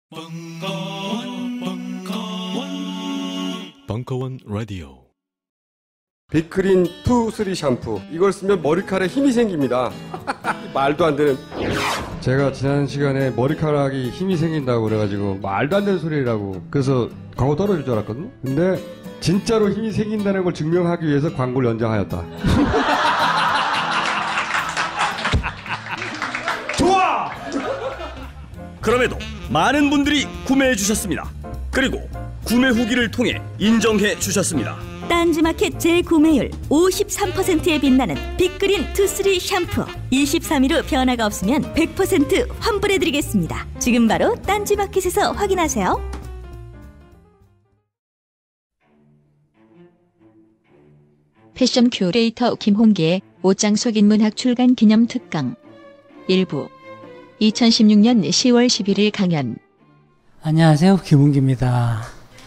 벙커원 라디오. 빅그린 투 쓰리 샴푸, 이걸 쓰면 머리카락에 힘이 생깁니다. 말도 안 되는. 제가 지난 시간에 머리카락이 힘이 생긴다고 그래가지고 말도 안 되는 소리라고, 그래서 광고 떨어질 줄 알았거든요. 근데 진짜로 힘이 생긴다는 걸 증명하기 위해서 광고를 연장하였다. 좋아! 그럼에도 많은 분들이 구매해 주셨습니다. 그리고 구매 후기를 통해 인정해 주셨습니다. 딴지마켓 재구매율 53%에 빛나는 빅그린 투쓰리 샴푸, 23일 후 변화가 없으면 100% 환불해드리겠습니다. 지금 바로 딴지마켓에서 확인하세요. 패션 큐레이터 김홍기의 옷장 속 인문학 출간 기념 특강 일부 2016년 10월 11일 강연. 안녕하세요, 김홍기입니다.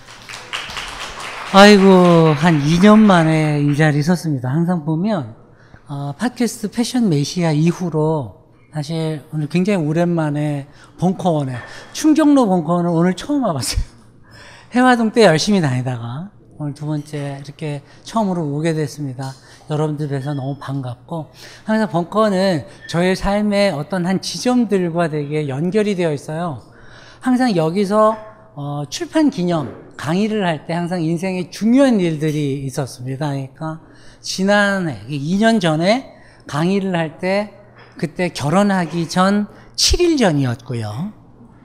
아이고, 한 2년 만에 이 자리에 섰습니다. 항상 보면 팟캐스트 패션 메시아 이후로 사실 오늘 굉장히 오랜만에 벙커원에, 충정로 벙커원을 오늘 처음 와봤어요. 해화동 때 열심히 다니다가 오늘 두 번째 이렇게 처음으로 오게 됐습니다. 여러분들 뵈서 너무 반갑고, 항상 벙커는 저의 삶의 어떤 한 지점들과 되게 연결이 되어 있어요. 항상 여기서 출판 기념 강의를 할 때 항상 인생에 중요한 일들이 있었습니다. 그러니까 지난해 2년 전에 강의를 할 때, 그때 결혼하기 전 7일 전이었고요.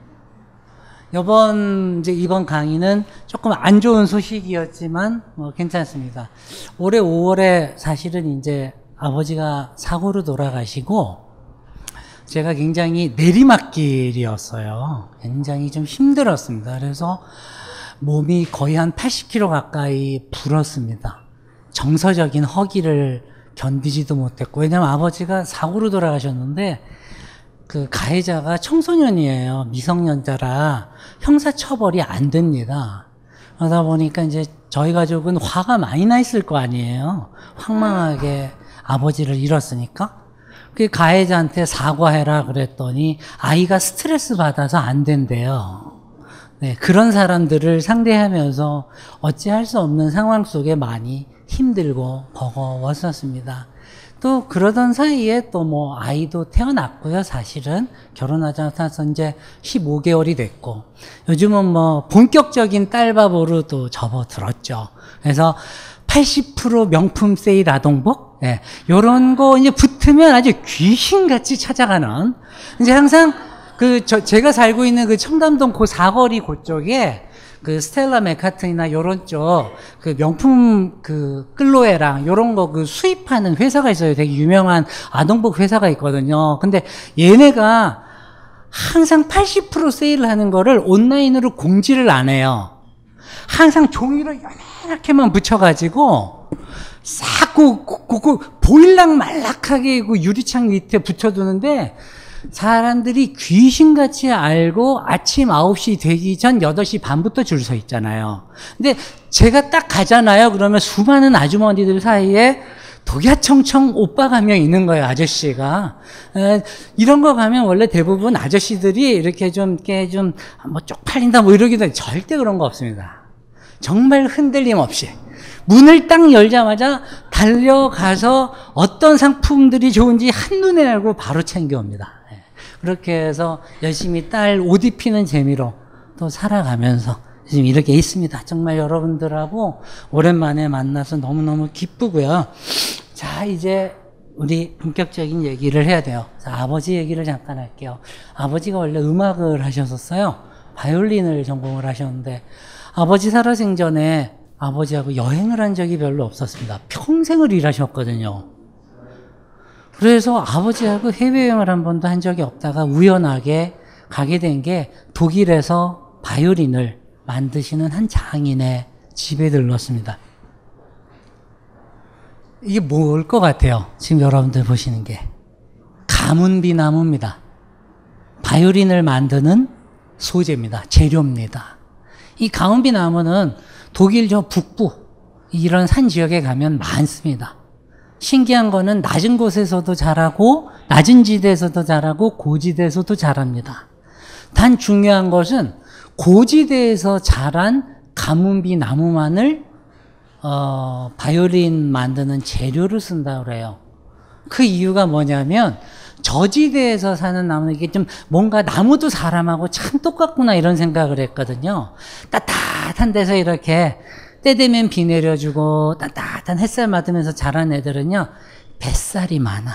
이번 강의는 조금 안 좋은 소식이었지만 괜찮습니다. 올해 5월에 사실은 이제 아버지가 사고로 돌아가시고, 제가 굉장히 내리막길이었어요. 굉장히 좀 힘들었습니다. 그래서 몸이 거의 한 80kg 가까이 불었습니다. 정서적인 허기를 견디지도 못했고, 왜냐면 아버지가 사고로 돌아가셨는데 그 가해자가 청소년이에요. 미성년자라 형사처벌이 안 됩니다. 그러다 보니까 이제 저희 가족은 화가 많이 나 있을 거 아니에요. 황망하게 아버지를 잃었으니까. 그 가해자한테 사과해라 그랬더니 아이가 스트레스 받아서 안 된대요. 네, 그런 사람들을 상대하면서 어찌할 수 없는 상황 속에 많이 힘들고 버거웠었습니다. 또 그러던 사이에 또 아이도 태어났고요. 사실은 결혼하자마자 이제 15개월이 됐고, 요즘은 본격적인 딸바보로 또 접어들었죠. 그래서 80% 명품 세일 아동복, 예, 요런 거 이제 붙으면 아주 귀신같이 찾아가는, 이제 항상 제가 살고 있는 그 청담동 그 사거리 그쪽에 그 스텔라 맥카튼이나 요런 쪽 그 명품 그 클로에랑 요런 거 그 수입하는 회사가 있어요. 되게 유명한 아동복 회사가 있거든요. 근데 얘네가 항상 80% 세일을 하는 거를 온라인으로 공지를 안 해요. 항상 종이를 요렇게만 붙여가지고 싹 보일락 말락하게 그 유리창 밑에 붙여두는데, 사람들이 귀신같이 알고 아침 9시 되기 전 8시 반부터 줄 서 있잖아요. 근데 제가 딱 가잖아요. 그러면 수많은 아주머니들 사이에 독야청청 오빠가 한 명 있는 거예요, 아저씨가. 이런 거 가면 원래 대부분 아저씨들이 이렇게 좀 쪽팔린다 이러기도 해요. 절대 그런 거 없습니다. 정말 흔들림 없이. 문을 딱 열자마자 달려가서 어떤 상품들이 좋은지 한눈에 알고 바로 챙겨옵니다. 그렇게 해서 열심히 딸 옷 입히는 재미로 또 살아가면서 지금 이렇게 있습니다. 정말 여러분들하고 오랜만에 만나서 너무너무 기쁘고요. 자, 이제 우리 본격적인 얘기를 해야 돼요. 자, 아버지 얘기를 잠깐 할게요. 아버지가 원래 음악을 하셨었어요. 바이올린을 전공을 하셨는데, 아버지 살아생전에 아버지하고 여행을 한 적이 별로 없었습니다. 평생을 일하셨거든요. 그래서 아버지하고 해외여행을 한 번도 한 적이 없다가 우연하게 가게 된 게 독일에서 바이올린을 만드시는 한 장인의 집에 들렀습니다. 이게 뭘 것 같아요? 지금 여러분들 보시는 게 가문비나무입니다. 바이올린을 만드는 소재입니다. 재료입니다. 이 가문비나무는 독일 저 북부 이런 산 지역에 가면 많습니다. 신기한 거는 낮은 곳에서도 자라고 낮은 지대에서도 자라고 고지대에서도 자랍니다. 단 중요한 것은 고지대에서 자란 가뭄비 나무만을 바이올린 만드는 재료로 쓴다고 그래요. 그 이유가 뭐냐면 저지대에서 사는 나무는 이게 좀 뭔가 나무도 사람하고 참 똑같구나 이런 생각을 했거든요. 따뜻한 데서 이렇게 때 되면 비 내려주고 따뜻한 햇살 맞으면서 자란 애들은요, 뱃살이 많아.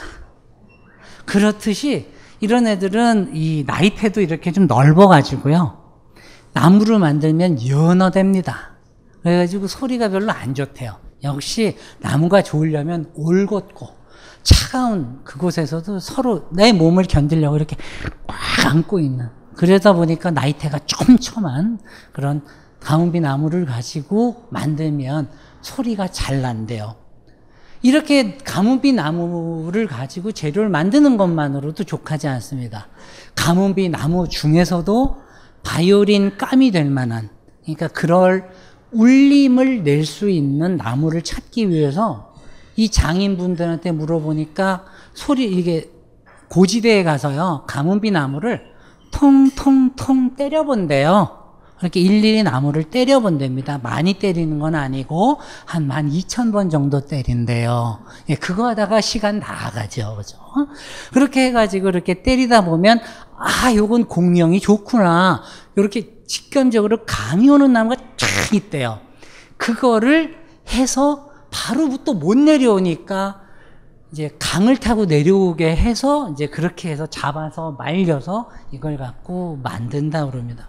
그렇듯이 이런 애들은 이 나이테도 이렇게 좀 넓어가지고요, 나무를 만들면 연어됩니다. 그래가지고 소리가 별로 안 좋대요. 역시 나무가 좋으려면 올곧고 차가운 그곳에서도 서로 내 몸을 견디려고 이렇게 꽉 안고 있는, 그러다 보니까 나이테가 촘촘한 그런 가뭄비 나무를 가지고 만들면 소리가 잘 난대요. 이렇게 가뭄비 나무를 가지고 재료를 만드는 것만으로도 족하지 않습니다. 가뭄비 나무 중에서도 바이올린 감이 될 만한, 그러니까 그럴 울림을 낼 수 있는 나무를 찾기 위해서 이 장인분들한테 물어보니까 이게 고지대에 가서요, 가뭄비 나무를 통통통 때려본대요. 그렇게 일일이 나무를 때려본답니다. 많이 때리는 건 아니고 한 12,000번 정도 때린대요. 예, 그거 하다가 시간 나가죠. 그죠? 그렇게 해가지고 이렇게 때리다 보면, 요건 공명이 좋구나, 이렇게 직감적으로 감이 오는 나무가 쫙 있대요. 그거를 해서 바로 또 못 내려오니까 이제 강을 타고 내려오게 해서 이제 그렇게 해서 잡아서 말려서 이걸 갖고 만든다 그럽니다.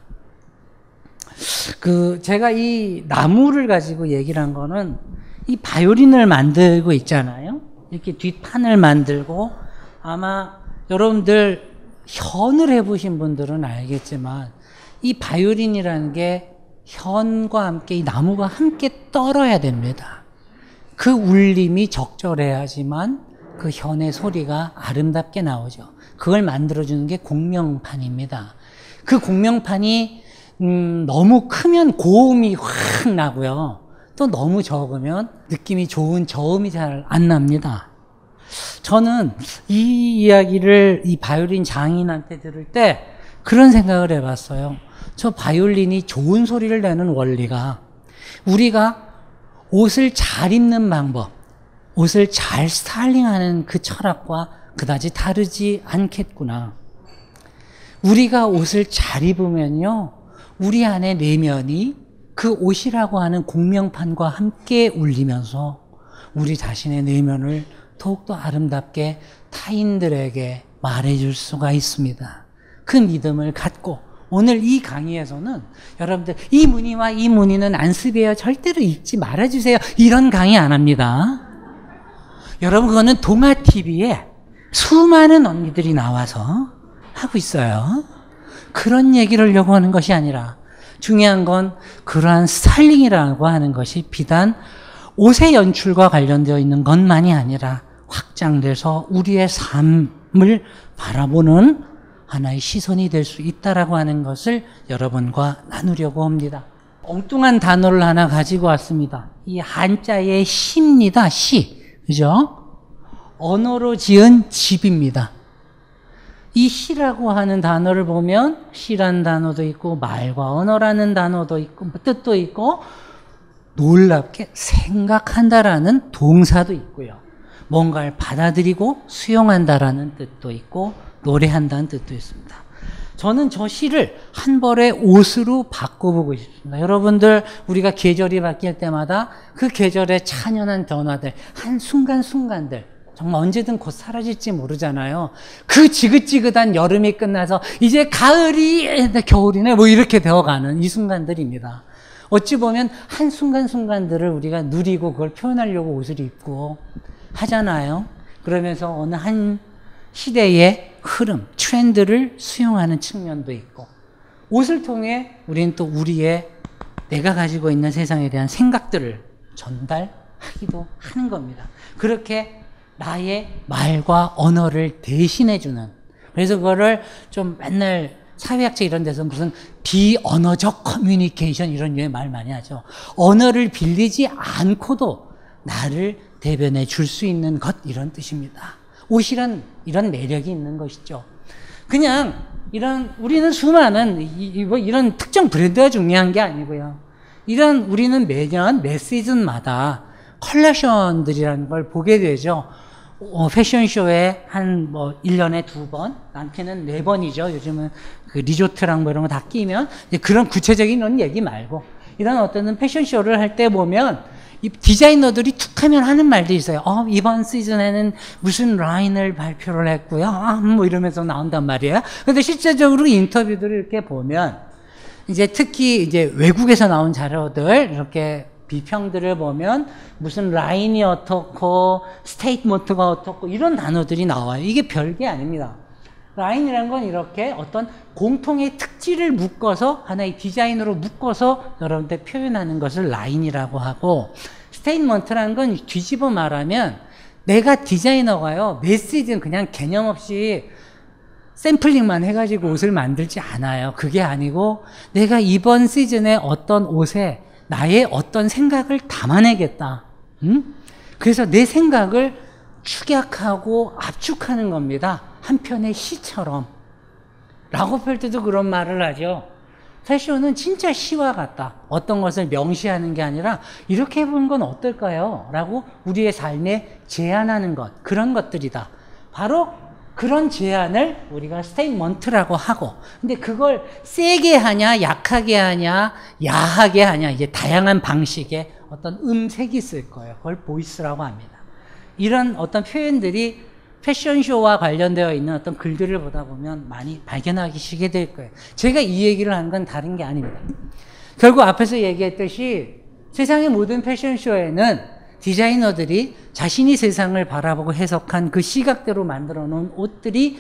제가 이 나무를 가지고 얘기를 한 거는, 이 바이올린을 만들고 있잖아요. 이렇게 뒷판을 만들고, 아마 여러분들 현을 해보신 분들은 알겠지만 이 바이올린이라는 게 현과 함께 이 나무가 함께 떨어야 됩니다. 그 울림이 적절해야지만 그 현의 소리가 아름답게 나오죠. 그걸 만들어주는 게 공명판입니다. 그 공명판이 너무 크면 고음이 확 나고요, 또 너무 적으면 느낌이 좋은 저음이 잘 안 납니다. 저는 이 이야기를 이 바이올린 장인한테 들을 때 그런 생각을 해봤어요. 저 바이올린이 좋은 소리를 내는 원리가, 우리가 옷을 잘 입는 방법, 옷을 잘 스타일링하는 그 철학과 그다지 다르지 않겠구나. 우리가 옷을 잘 입으면요, 우리 안의 내면이 그 옷이라고 하는 공명판과 함께 울리면서 우리 자신의 내면을 더욱더 아름답게 타인들에게 말해줄 수가 있습니다. 그 믿음을 갖고 오늘 이 강의에서는 여러분들 이 무늬와 이 무늬는 안습이에요, 절대로 잊지 말아주세요, 이런 강의 안 합니다. 여러분, 그거는 동아TV에 수많은 언니들이 나와서 하고 있어요. 그런 얘기를 하려고 하는 것이 아니라, 중요한 건 그러한 스타일링이라고 하는 것이 비단 옷의 연출과 관련되어 있는 것만이 아니라 확장돼서 우리의 삶을 바라보는 하나의 시선이 될 수 있다라고 하는 것을 여러분과 나누려고 합니다. 엉뚱한 단어를 하나 가지고 왔습니다. 이 한자의 시입니다. 시. 그죠? 언어로 지은 집입니다. 이 시라고 하는 단어를 보면 시란 단어도 있고 말과 언어라는 단어도 있고 뜻도 있고 놀랍게 생각한다라는 동사도 있고요. 뭔가를 받아들이고 수용한다라는 뜻도 있고 노래한다는 뜻도 있습니다. 저는 저 시를 한 벌의 옷으로 바꿔보고 싶습니다. 여러분들, 우리가 계절이 바뀔 때마다 그 계절의 찬연한 변화들, 한순간순간들 정말 언제든 곧 사라질지 모르잖아요. 그 지긋지긋한 여름이 끝나서 이제 가을이 겨울이네 뭐 이렇게 되어가는 이 순간들입니다. 어찌 보면 한순간순간들을 우리가 누리고 그걸 표현하려고 옷을 입고 하잖아요. 그러면서 어느 한 시대의 흐름, 트렌드를 수용하는 측면도 있고, 옷을 통해 우리는 또 우리의 내가 가지고 있는 세상에 대한 생각들을 전달하기도 하는 겁니다. 그렇게 나의 말과 언어를 대신해주는, 그래서 그거를 좀 맨날 사회학자 이런 데서 무슨 비언어적 커뮤니케이션 이런 류의 말 많이 하죠. 언어를 빌리지 않고도 나를 대변해 줄 수 있는 것, 이런 뜻입니다. 옷이란 이런 매력이 있는 것이죠. 그냥 우리는 수많은 이런 특정 브랜드가 중요한 게 아니고요. 우리는 매년 매 시즌마다 컬렉션들이라는 걸 보게 되죠. 패션쇼에 1년에 2번, 많게는 4번이죠. 요즘은 그 리조트랑 뭐 이런 거 다 끼면, 그런 구체적인 얘기 말고, 이런 어떤 패션쇼를 할 때 보면, 이 디자이너들이 툭 하면 하는 말도 있어요. 이번 시즌에는 무슨 라인을 발표를 했고요. 뭐 이러면서 나온단 말이에요. 근데 실제적으로 인터뷰들을 이렇게 보면, 이제 특히 이제 외국에서 나온 자료들, 이렇게 비평들을 보면 무슨 라인이 어떻고 스테이트먼트가 어떻고 이런 단어들이 나와요. 이게 별게 아닙니다. 라인이라는 건 이렇게 어떤 공통의 특질을 묶어서 하나의 디자인으로 묶어서 여러분들 표현하는 것을 라인이라고 하고, 스테이트먼트라는 건 뒤집어 말하면 내가 디자이너가요 매 시즌 그냥 개념 없이 샘플링만 해가지고 옷을 만들지 않아요. 그게 아니고 내가 이번 시즌에 어떤 옷에 나의 어떤 생각을 담아내겠다. 그래서 내 생각을 축약하고 압축하는 겁니다. 한 편의 시처럼. 라거펠트도 그런 말을 하죠. 패션은 진짜 시와 같다. 어떤 것을 명시하는 게 아니라 이렇게 해보는 건 어떨까요? 라고 우리의 삶에 제안하는 것, 그런 것들이다. 바로 그런 제안을 우리가 스테이트먼트라고 하고, 근데 그걸 세게 하냐, 약하게 하냐, 야하게 하냐, 이제 다양한 방식의 어떤 음색이 있을 거예요. 그걸 보이스라고 합니다. 이런 어떤 표현들이 패션쇼와 관련되어 있는 어떤 글들을 보다 보면 많이 발견하시게 될 거예요. 제가 이 얘기를 하는 건 다른 게 아닙니다. 결국 앞에서 얘기했듯이 세상의 모든 패션쇼에는 디자이너들이 자신이 세상을 바라보고 해석한 그 시각대로 만들어 놓은 옷들이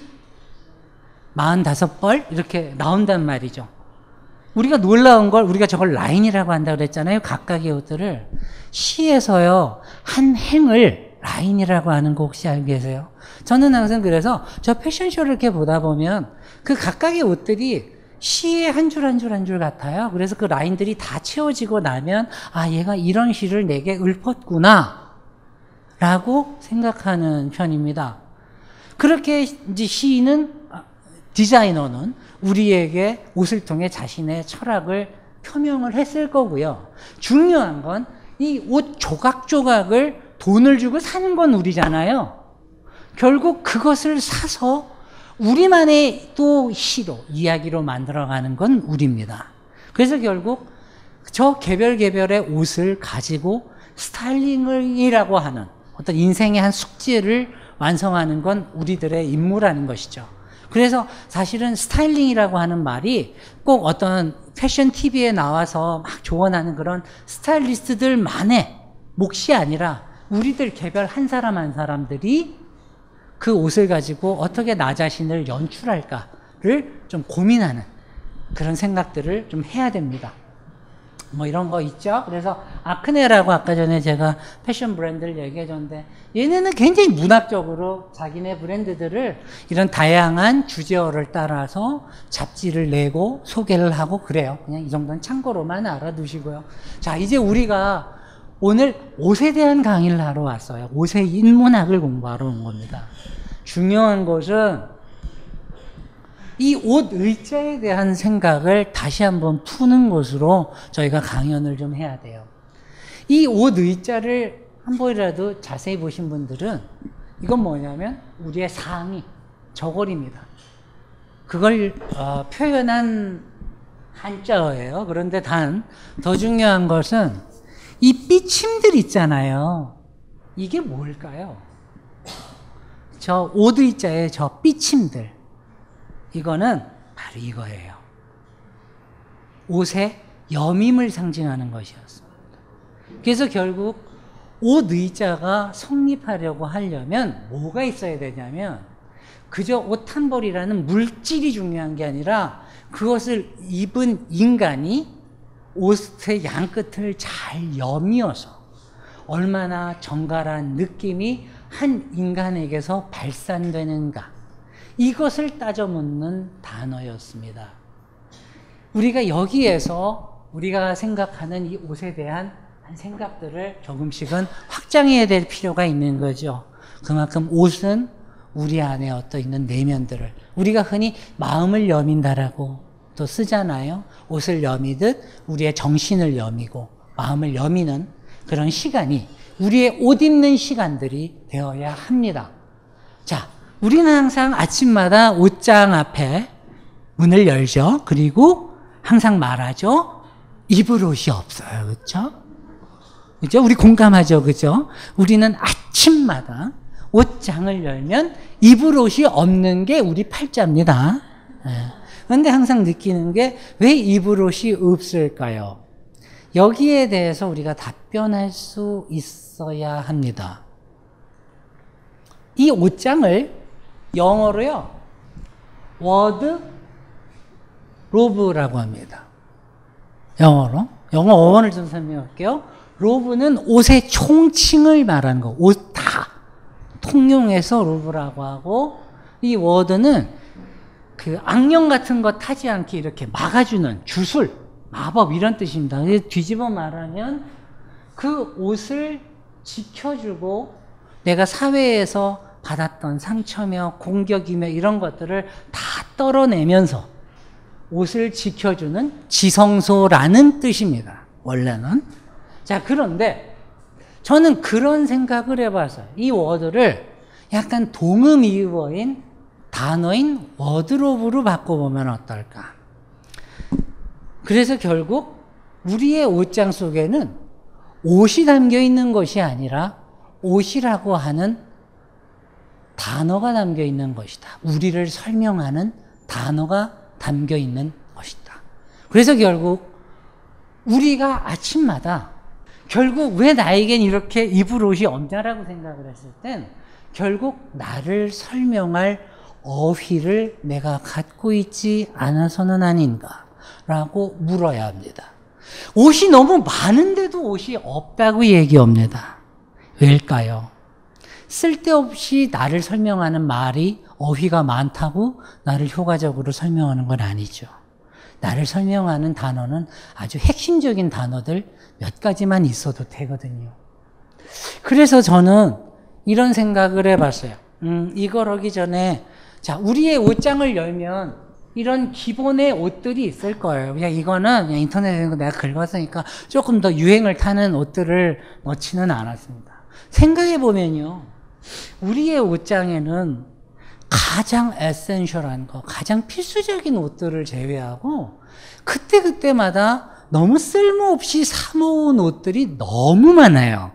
45벌 이렇게 나온단 말이죠. 우리가 놀라운 걸, 우리가 저걸 라인이라고 한다고 그랬잖아요. 각각의 옷들을. 시에서요, 한 행을 라인이라고 하는 거 혹시 알고 계세요? 저는 항상 그래서 저 패션쇼를 이렇게 보다 보면 그 각각의 옷들이 시의 한 줄 한 줄 한 줄 같아요. 그래서 그 라인들이 다 채워지고 나면 얘가 이런 시를 내게 읊었구나 라고 생각하는 편입니다. 그렇게 이제 시인은, 디자이너는 우리에게 옷을 통해 자신의 철학을 표명을 했을 거고요. 중요한 건 이 옷 조각조각을 돈을 주고 사는 건 우리잖아요. 결국 그것을 사서 우리만의 또 시로, 이야기로 만들어가는 건 우리입니다. 그래서 결국 저 개별의 옷을 가지고 스타일링이라고 하는 어떤 인생의 한 숙제를 완성하는 건 우리들의 임무라는 것이죠. 그래서 사실은 스타일링이라고 하는 말이 꼭 어떤 패션 TV에 나와서 막 조언하는 그런 스타일리스트들만의 몫이 아니라 우리들 개별 한 사람 한 사람들이 그 옷을 가지고 어떻게 나 자신을 연출할까를 좀 고민하는 그런 생각들을 좀 해야 됩니다. 뭐 이런 거 있죠. 그래서 아크네라고 아까 전에 제가 패션 브랜드를 얘기해 줬는데, 얘네는 굉장히 문학적으로 자기네 브랜드들을 이런 다양한 주제어를 따라서 잡지를 내고 소개를 하고 그래요. 그냥 이 정도는 참고로만 알아두시고요. 자, 이제 우리가 오늘 옷에 대한 강의를 하러 왔어요. 옷의 인문학을 공부하러 온 겁니다. 중요한 것은 이 옷 의자에 대한 생각을 다시 한번 푸는 것으로 저희가 강연을 좀 해야 돼요. 이 옷 의자를 한 번이라도 자세히 보신 분들은 이건 뭐냐면 우리의 상의, 저고리입니다. 그걸 표현한 한자어예요. 그런데 더 중요한 것은 이 삐침들 있잖아요. 이게 뭘까요? 저 옷 의자의 저 삐침들. 이거는 바로 이거예요. 옷의 여밈을 상징하는 것이었습니다. 그래서 결국 옷 의자가 성립하려고 하려면 뭐가 있어야 되냐면 그저 옷 한 벌이라는 물질이 중요한 게 아니라 그것을 입은 인간이 옷의 양끝을 잘 여미어서 얼마나 정갈한 느낌이 한 인간에게서 발산되는가, 이것을 따져 묻는 단어였습니다. 우리가 여기에서 우리가 생각하는 이 옷에 대한 생각들을 조금씩은 확장해야 될 필요가 있는 거죠. 그만큼 옷은 우리 안에 어떠 있는 내면들을 우리가 흔히 마음을 여민다라고 또 쓰잖아요. 옷을 여미듯 우리의 정신을 여미고 마음을 여미는 그런 시간이 우리의 옷 입는 시간들이 되어야 합니다. 자, 우리는 항상 아침마다 옷장 앞에 문을 열죠. 그리고 항상 말하죠. 입을 옷이 없어요. 그렇죠? 그죠? 우리 공감하죠. 그죠? 우리는 아침마다 옷장을 열면 입을 옷이 없는 게 우리 팔자입니다. 그런데 항상 느끼는 게 왜 입을 옷이 없을까요? 여기에 대해서 우리가 답변할 수 있어야 합니다. 이 옷장을 영어로요, 워드로브라고 합니다. 영어로. 영어 어원을 좀 설명할게요. 로브는 옷의 총칭을 말하는 거. 옷 다 통용해서 로브라고 하고, 이 워드는 그 악령 같은 거 타지 않게 이렇게 막아주는 주술, 마법 이런 뜻입니다. 뒤집어 말하면 그 옷을 지켜주고 내가 사회에서 받았던 상처며 공격이며 이런 것들을 다 떨어내면서 옷을 지켜주는 지성소라는 뜻입니다. 원래는. 자, 그런데 저는 그런 생각을 해봤어요. 이 워드를 약간 동음이어인 단어인 워드로브로 바꿔보면 어떨까? 그래서 결국 우리의 옷장 속에는 옷이 담겨 있는 것이 아니라 옷이라고 하는 단어가 담겨 있는 것이다. 우리를 설명하는 단어가 담겨 있는 것이다. 그래서 결국 우리가 아침마다 결국 왜 나에겐 이렇게 입을 옷이 없냐라고 생각을 했을 땐 결국 나를 설명할 어휘를 내가 갖고 있지 않아서는 아닌가라고 물어야 합니다. 옷이 너무 많은데도 옷이 없다고 얘기합니다. 왜일까요? 쓸데없이 나를 설명하는 말이 어휘가 많다고 나를 효과적으로 설명하는 건 아니죠. 나를 설명하는 단어는 아주 핵심적인 단어들 몇 가지만 있어도 되거든요. 그래서 저는 이런 생각을 해봤어요. 이걸 하기 전에 자, 우리의 옷장을 열면 이런 기본의 옷들이 있을 거예요. 그냥 이거는 그냥 인터넷에서 내가 긁었으니까 조금 더 유행을 타는 옷들을 넣지는 않았습니다. 생각해보면요. 우리의 옷장에는 가장 에센셜한 거, 가장 필수적인 옷들을 제외하고 그때그때마다 너무 쓸모없이 사모은 옷들이 너무 많아요.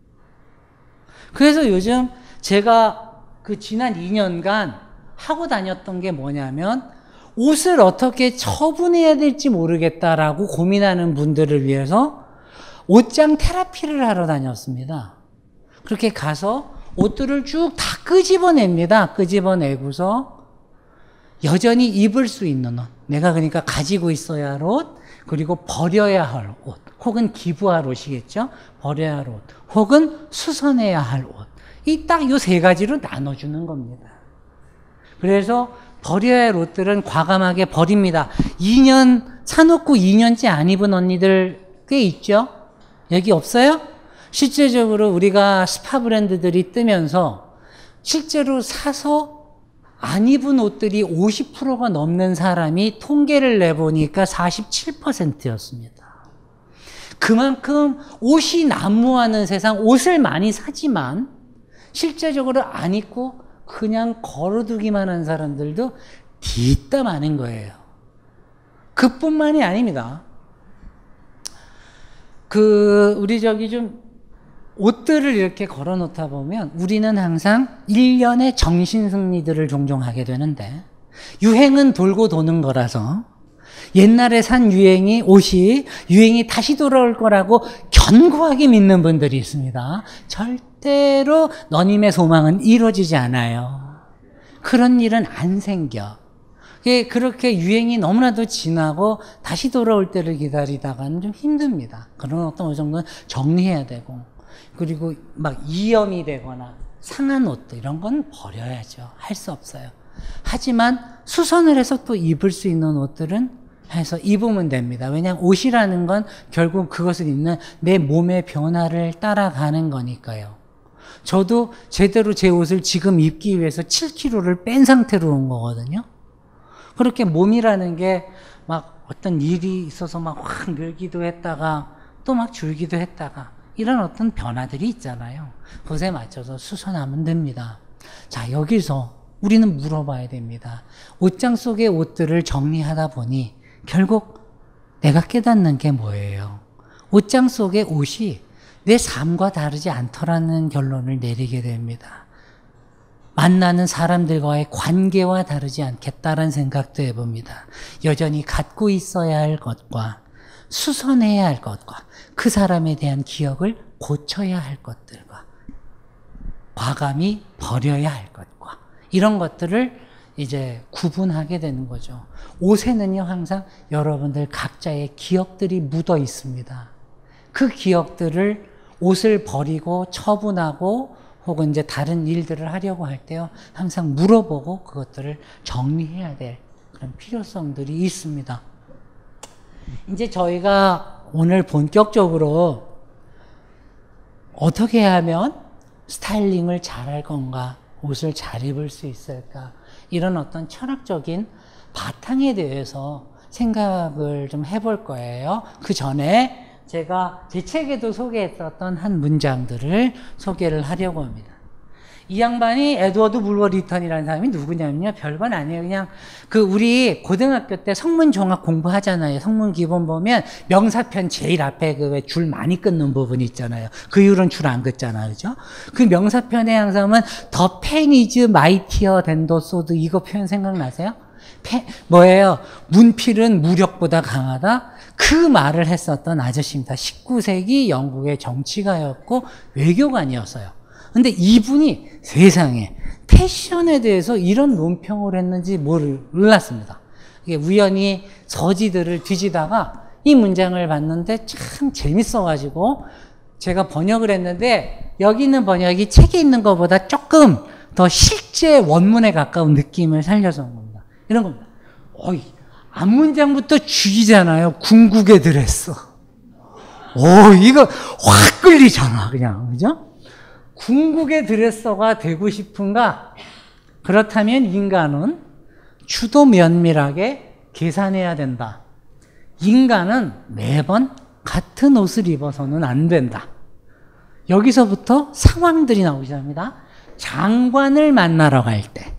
그래서 요즘 제가 그 지난 2년간 하고 다녔던 게 뭐냐면 옷을 어떻게 처분해야 될지 모르겠다라고 고민하는 분들을 위해서 옷장 테라피를 하러 다녔습니다. 그렇게 가서 옷들을 쭉 다 끄집어냅니다. 끄집어내고서 여전히 입을 수 있는 옷, 내가 그러니까 가지고 있어야 할 옷, 그리고 버려야 할 옷, 혹은 기부할 옷이겠죠. 버려야 할 옷, 혹은 수선해야 할 옷. 이 딱 요 세 가지로 나눠주는 겁니다. 그래서 버려야 할 옷들은 과감하게 버립니다. 2년 사놓고 2년째 안 입은 언니들 꽤 있죠? 여기 없어요? 실제적으로 우리가 스파 브랜드들이 뜨면서 실제로 사서 안 입은 옷들이 50%가 넘는 사람이 통계를 내보니까 47%였습니다. 그만큼 옷이 난무하는 세상, 옷을 많이 사지만 실제적으로 안 입고 그냥 걸어두기만 한 사람들도 뒤따 많은 거예요. 그뿐만이 아닙니다. 우리 좀 옷들을 이렇게 걸어 놓다 보면 우리는 항상 일련의 정신승리들을 종종 하게 되는데 유행은 돌고 도는 거라서 옛날에 산 옷이 유행이 다시 돌아올 거라고 견고하게 믿는 분들이 있습니다. 절대로 너님의 소망은 이루어지지 않아요. 그런 일은 안 생겨. 그렇게 유행이 너무나도 지나고 다시 돌아올 때를 기다리다가는 좀 힘듭니다. 그런 어떤 정도는 정리해야 되고, 그리고 막 이염이 되거나 상한 옷들 이런 건 버려야죠. 할 수 없어요. 하지만 수선을 해서 또 입을 수 있는 옷들은 해서 입으면 됩니다. 왜냐하면 옷이라는 건 결국 그것을 입는 내 몸의 변화를 따라가는 거니까요. 저도 제대로 제 옷을 지금 입기 위해서 7kg를 뺀 상태로 온 거거든요. 그렇게 몸이라는 게 막 어떤 일이 있어서 막 확 늘기도 했다가 또 막 줄기도 했다가 이런 어떤 변화들이 있잖아요. 그것에 맞춰서 수선하면 됩니다. 자, 여기서 우리는 물어봐야 됩니다. 옷장 속의 옷들을 정리하다 보니 결국 내가 깨닫는 게 뭐예요? 옷장 속의 옷이 내 삶과 다르지 않더라는 결론을 내리게 됩니다. 만나는 사람들과의 관계와 다르지 않겠다라는 생각도 해봅니다. 여전히 갖고 있어야 할 것과 수선해야 할 것과 그 사람에 대한 기억을 고쳐야 할 것들과 과감히 버려야 할 것과 이런 것들을 이제 구분하게 되는 거죠. 옷에는요, 항상 여러분들 각자의 기억들이 묻어 있습니다. 그 기억들을 옷을 버리고 처분하고 혹은 이제 다른 일들을 하려고 할 때요, 항상 물어보고 그것들을 정리해야 될 그런 필요성들이 있습니다. 이제 저희가 오늘 본격적으로 어떻게 하면 스타일링을 잘할 건가, 옷을 잘 입을 수 있을까, 이런 어떤 철학적인 바탕에 대해서 생각을 좀 해볼 거예요. 그 전에 제가 제 책에도 소개했었던 한 문장들을 소개를 하려고 합니다. 이 양반이 에드워드 불워 리턴이라는 사람이 누구냐면요, 별건 아니에요. 그냥 우리 고등학교 때 성문 종합 공부하잖아요. 성문 기본 보면 명사편 제일 앞에 그 줄 많이 끊는 부분 있잖아요. 그 이후로는 줄 안 긋잖아요. 그죠? 그 명사편에 항상 하면 The pen is mightier than the sword, 이거 표현 생각나세요? 뭐예요? 문필은 무력보다 강하다? 그 말을 했었던 아저씨입니다. 19세기 영국의 정치가였고 외교관이었어요. 근데 이분이 세상에 패션에 대해서 이런 논평을 했는지 몰랐습니다. 이게 우연히 서지들을 뒤지다가 이 문장을 봤는데 참 재밌어가지고 제가 번역을 했는데, 여기 있는 번역이 책에 있는 것보다 조금 더 실제 원문에 가까운 느낌을 살려서 온 겁니다. 이런 겁니다. 앞문장부터 죽이잖아요. 궁극의 드레스. 이거 확 끌리잖아, 그냥. 그죠? 궁극의 드레서가 되고 싶은가? 그렇다면 인간은 추도 면밀하게 계산해야 된다. 인간은 매번 같은 옷을 입어서는 안 된다. 여기서부터 상황들이 나오기 시작합니다. 장관을 만나러 갈 때,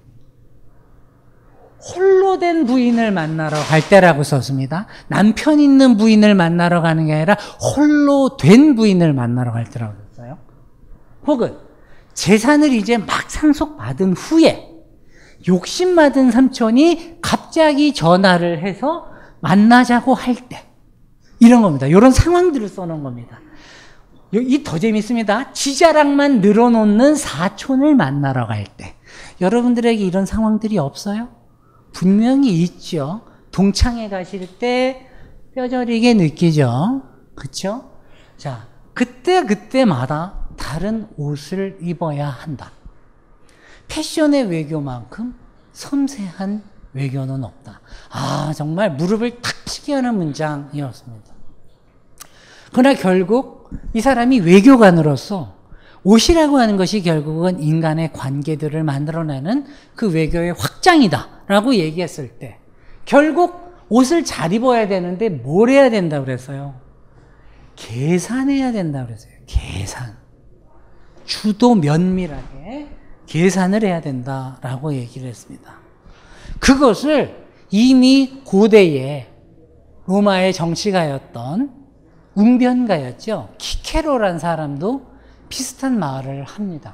홀로 된 부인을 만나러 갈 때라고 썼습니다. 남편 있는 부인을 만나러 가는 게 아니라 홀로 된 부인을 만나러 갈 때라고 썼어요. 혹은 재산을 이제 막 상속받은 후에 욕심받은 삼촌이 갑자기 전화를 해서 만나자고 할 때, 이런 겁니다. 이런 상황들을 써놓은 겁니다. 이 더 재밌습니다. 지자랑만 늘어놓는 사촌을 만나러 갈 때. 여러분들에게 이런 상황들이 없어요? 분명히 있죠. 동창회 가실 때 뼈저리게 느끼죠. 그렇죠? 자, 그때마다 다른 옷을 입어야 한다. 패션의 외교만큼 섬세한 외교는 없다. 정말 무릎을 탁 치게 하는 문장이었습니다. 그러나 결국 이 사람이 외교관으로서 옷이라고 하는 것이 결국은 인간의 관계들을 만들어내는 그 외교의 확장이다 라고 얘기했을 때, 결국 옷을 잘 입어야 되는데 뭘 해야 된다고 그랬어요? 계산해야 된다고 그랬어요. 계산. 주도 면밀하게 계산을 해야 된다라고 얘기를 했습니다. 그것을 이미 고대의 로마의 정치가였던 웅변가였죠. 키케로라는 사람도 비슷한 말을 합니다.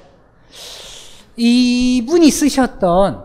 이분이 쓰셨던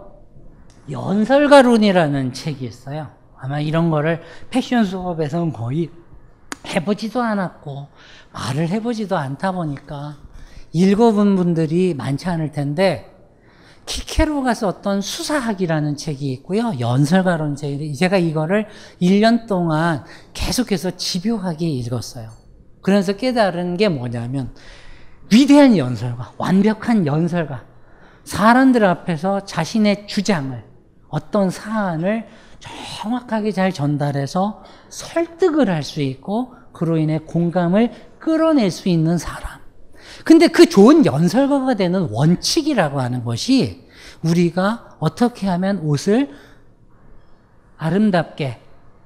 연설가론이라는 책이 있어요. 아마 이런 거를 패션 수업에서는 거의 해보지도 않았고 말을 해보지도 않다 보니까 읽어본 분들이 많지 않을 텐데, 키케로가 썼던 수사학이라는 책이 있고요. 연설가론 책이, 제가 이거를 1년 동안 계속해서 집요하게 읽었어요. 그래서 깨달은 게 뭐냐면, 위대한 연설가, 완벽한 연설가, 사람들 앞에서 자신의 주장을, 어떤 사안을 정확하게 잘 전달해서 설득을 할 수 있고 그로 인해 공감을 끌어낼 수 있는 사람. 근데 그 좋은 연설가가 되는 원칙이라고 하는 것이 우리가 어떻게 하면 옷을 아름답게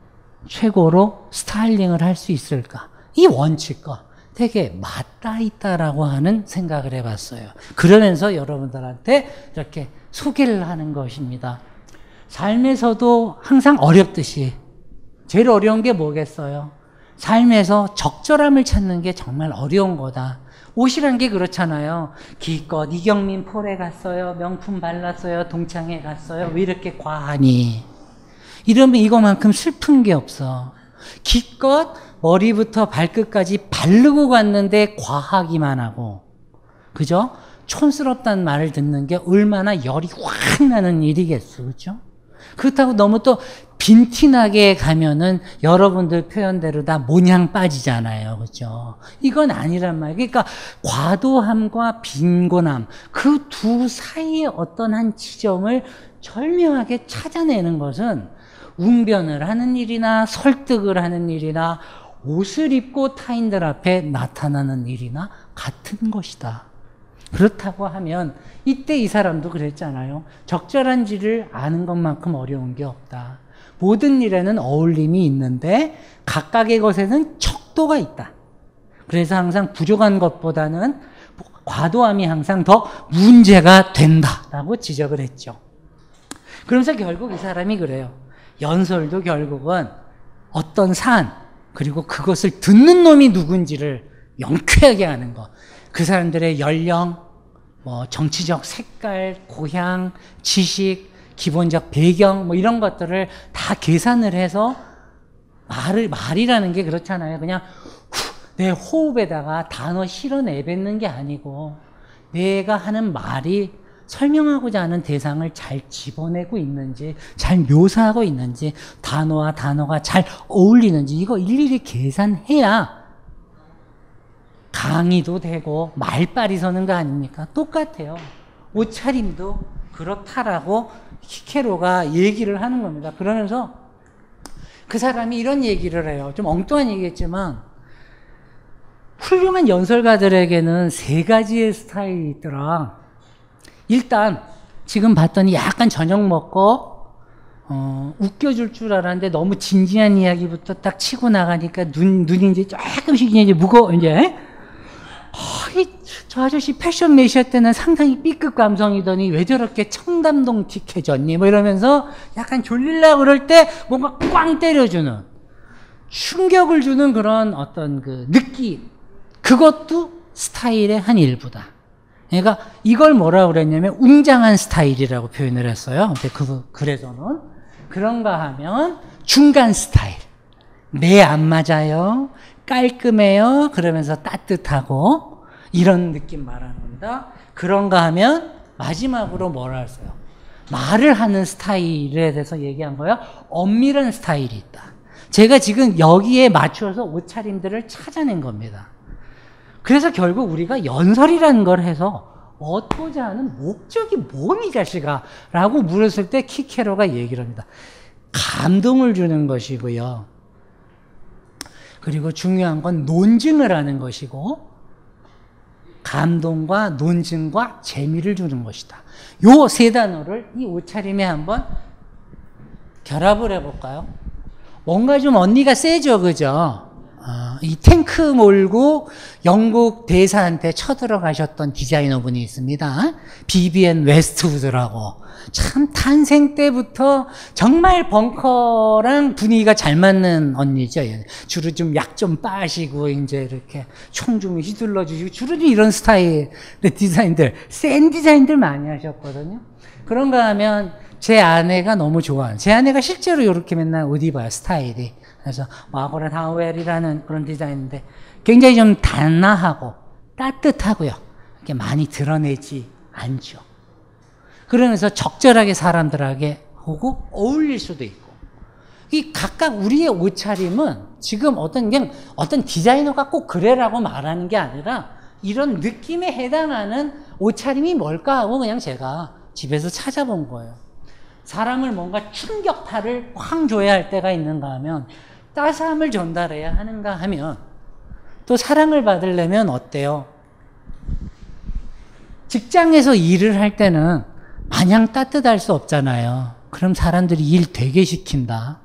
최고로 스타일링을 할 수 있을까? 이 원칙과 되게 맞닿아 있다라고 하는 생각을 해봤어요. 그러면서 여러분들한테 이렇게 소개를 하는 것입니다. 삶에서도 항상 어렵듯이 제일 어려운 게 뭐겠어요? 삶에서 적절함을 찾는 게 정말 어려운 거다. 옷이란 게 그렇잖아요. 기껏 이경민 폴에 갔어요. 명품 발랐어요. 동창회 갔어요. 왜 이렇게 과하니? 이러면 이거만큼 슬픈 게 없어. 기껏 머리부터 발끝까지 바르고 갔는데 과하기만 하고, 그죠? 촌스럽다는 말을 듣는 게 얼마나 열이 확 나는 일이겠어, 그죠? 그렇다고 너무 또 빈티나게 가면은 여러분들 표현대로 다 모냥 빠지잖아요, 그죠? 이건 아니란 말이에요. 그러니까 과도함과 빈곤함, 그 두 사이의 어떤 한 지점을 절묘하게 찾아내는 것은 웅변을 하는 일이나 설득을 하는 일이나 옷을 입고 타인들 앞에 나타나는 일이나 같은 것이다. 그렇다고 하면 이때 이 사람도 그랬잖아요. 적절한지를 아는 것만큼 어려운 게 없다. 모든 일에는 어울림이 있는데 각각의 것에는 척도가 있다. 그래서 항상 부족한 것보다는 과도함이 항상 더 문제가 된다라고 지적을 했죠. 그러면서 결국 이 사람이 그래요. 연설도 결국은 어떤 산, 그리고 그것을 듣는 놈이 누군지를 명쾌하게 하는 것. 그 사람들의 연령, 뭐 정치적 색깔, 고향, 지식, 기본적 배경, 뭐 이런 것들을 다 계산을 해서 말이라는 게 그렇잖아요. 그냥 내 호흡에다가 단어 실어 내뱉는 게 아니고 내가 하는 말이 설명하고자 하는 대상을 잘 집어내고 있는지, 잘 묘사하고 있는지, 단어와 단어가 잘 어울리는지 이거 일일이 계산해야 강의도 되고 말빨이 서는 거 아닙니까? 똑같아요. 옷차림도 그렇다라고 키케로가 얘기를 하는 겁니다. 그러면서 그 사람이 이런 얘기를 해요. 좀 엉뚱한 얘기겠지만 훌륭한 연설가들에게는 세 가지의 스타일이 있더라. 일단 지금 봤더니 약간 저녁 먹고 웃겨줄 줄 알았는데 너무 진지한 이야기부터 딱 치고 나가니까 눈이 이제 조금씩 이제 무거워 이제. 저 아저씨 패션 메시아 때는 상당히 B급 감성이더니 왜 저렇게 청담동 틱해졌니? 뭐 이러면서 약간 졸리려고 그럴 때 뭔가 꽝 때려주는, 충격을 주는 그런 어떤 그 느낌, 그것도 스타일의 한 일부다. 그러니까 이걸 뭐라고 그랬냐면 웅장한 스타일이라고 표현을 했어요. 근데 그래서는 그런가 하면 중간 스타일. 내 안 맞아요. 깔끔해요. 그러면서 따뜻하고 이런 느낌 말하는 겁니다. 그런가 하면 마지막으로 뭐라 했어요? 말을 하는 스타일에 대해서 얘기한 거야. 엄밀한 스타일이 있다. 제가 지금 여기에 맞춰서 옷차림들을 찾아낸 겁니다. 그래서 결국 우리가 연설이라는 걸 해서 얻고자 하는 목적이 뭐니 자식아? 라고 물었을 때 키케로가 얘기를 합니다. 감동을 주는 것이고요. 그리고 중요한 건 논증을 하는 것이고 감동과 논증과 재미를 주는 것이다. 요 세 단어를 이 옷차림에 한번 결합을 해볼까요? 뭔가 좀 언니가 세죠, 그죠? 이 탱크 몰고 영국 대사한테 쳐들어가셨던 디자이너분이 있습니다. 비비앤 웨스트우드라고. 참 탄생 때부터 정말 벙커랑 분위기가 잘 맞는 언니죠. 주로 좀 약 좀 빠시고 이제 이렇게 총 좀 휘둘러 주시고 주로 이런 스타일의 디자인들, 센 디자인들 많이 하셨거든요. 그런가 하면 제 아내가 너무 좋아하는, 제 아내가 실제로 이렇게 맨날 옷 입어요, 스타일이. 그래서 마거렛 하웰이라는 그런 디자인인데 굉장히 좀 단아하고 따뜻하고요. 이렇게 많이 드러내지 않죠. 그러면서 적절하게 사람들에게 하고 어울릴 수도 있고. 이 각각 우리의 옷차림은 지금 그냥 어떤 디자이너가 꼭 그래라고 말하는 게 아니라 이런 느낌에 해당하는 옷차림이 뭘까 하고 그냥 제가 집에서 찾아본 거예요. 사람을 뭔가 충격파를 확 줘야 할 때가 있는가 하면 따스함을 전달해야 하는가 하면 또 사랑을 받으려면 어때요? 직장에서 일을 할 때는 마냥 따뜻할 수 없잖아요. 그럼 사람들이 일 되게 시킨다.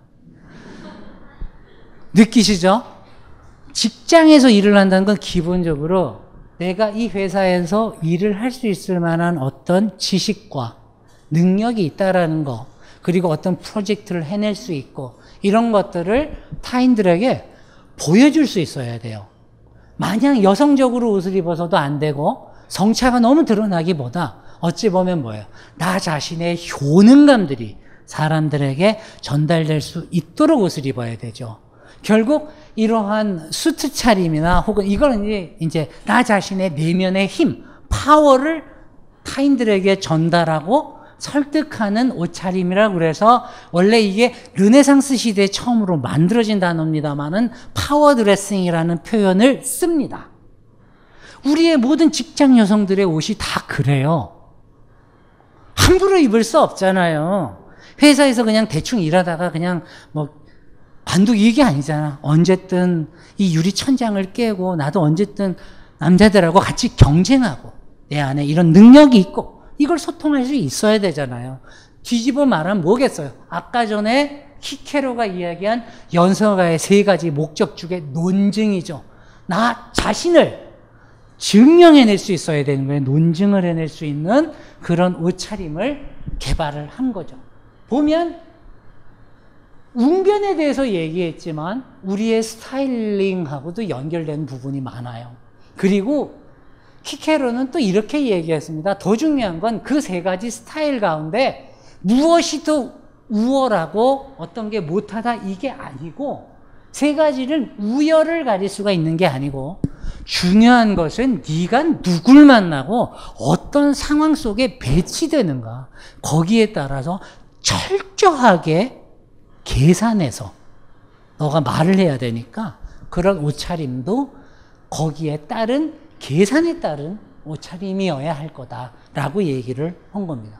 느끼시죠? 직장에서 일을 한다는 건 기본적으로 내가 이 회사에서 일을 할 수 있을 만한 어떤 지식과 능력이 있다라는 거, 그리고 어떤 프로젝트를 해낼 수 있고 이런 것들을 타인들에게 보여줄 수 있어야 돼요. 마냥 여성적으로 옷을 입어서도 안 되고 성차가 너무 드러나기보다 어찌 보면 뭐예요? 나 자신의 효능감들이 사람들에게 전달될 수 있도록 옷을 입어야 되죠. 결국 이러한 수트 차림이나 혹은 이거는 이제 나 자신의 내면의 힘, 파워를 타인들에게 전달하고 설득하는 옷차림이라고 그래서 원래 이게 르네상스 시대에 처음으로 만들어진 단어입니다만은 파워 드레싱이라는 표현을 씁니다. 우리의 모든 직장 여성들의 옷이 다 그래요. 함부로 입을 수 없잖아요. 회사에서 그냥 대충 일하다가 그냥 뭐 반독 이게 아니잖아. 언제든 이 유리 천장을 깨고 나도 언제든 남자들하고 같이 경쟁하고 내 안에 이런 능력이 있고 이걸 소통할 수 있어야 되잖아요. 뒤집어 말하면 뭐겠어요? 아까 전에 키케로가 이야기한 연서가의 3가지 목적 중에 논증이죠. 나 자신을 증명해낼 수 있어야 되는 거예요. 논증을 해낼 수 있는 그런 옷차림을 개발을 한 거죠. 보면 웅변에 대해서 얘기했지만 우리의 스타일링하고도 연결되는 부분이 많아요. 그리고 키케로는 또 이렇게 얘기했습니다. 더 중요한 건 그 3가지 스타일 가운데 무엇이 더 우월하고 어떤 게 못하다 이게 아니고 3가지는 우열을 가릴 수가 있는 게 아니고 중요한 것은 네가 누굴 만나고 어떤 상황 속에 배치되는가 거기에 따라서 철저하게 계산해서 너가 말을 해야 되니까 그런 옷차림도 거기에 따른 계산에 따른 옷차림이어야 할 거다라고 얘기를 한 겁니다.